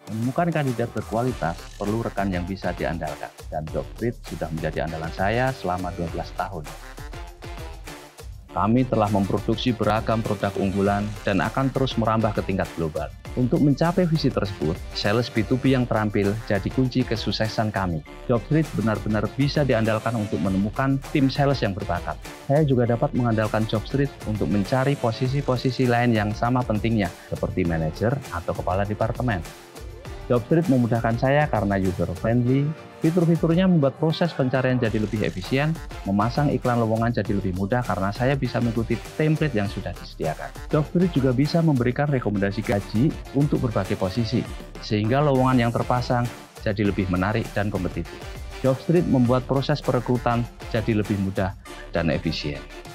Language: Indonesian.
Menemukan kandidat berkualitas perlu rekan yang bisa diandalkan, dan Jobstreet sudah menjadi andalan saya selama 12 tahun. Kami telah memproduksi beragam produk unggulan dan akan terus merambah ke tingkat global. Untuk mencapai visi tersebut, sales B2B yang terampil jadi kunci kesuksesan kami. Jobstreet benar-benar bisa diandalkan untuk menemukan tim sales yang berbakat. Saya juga dapat mengandalkan Jobstreet untuk mencari posisi-posisi lain yang sama pentingnya, seperti manajer atau kepala departemen. Jobstreet memudahkan saya karena user-friendly, fitur-fiturnya membuat proses pencarian jadi lebih efisien, memasang iklan lowongan jadi lebih mudah karena saya bisa mengikuti template yang sudah disediakan. Jobstreet juga bisa memberikan rekomendasi gaji untuk berbagai posisi, sehingga lowongan yang terpasang jadi lebih menarik dan kompetitif. Jobstreet membuat proses perekrutan jadi lebih mudah dan efisien.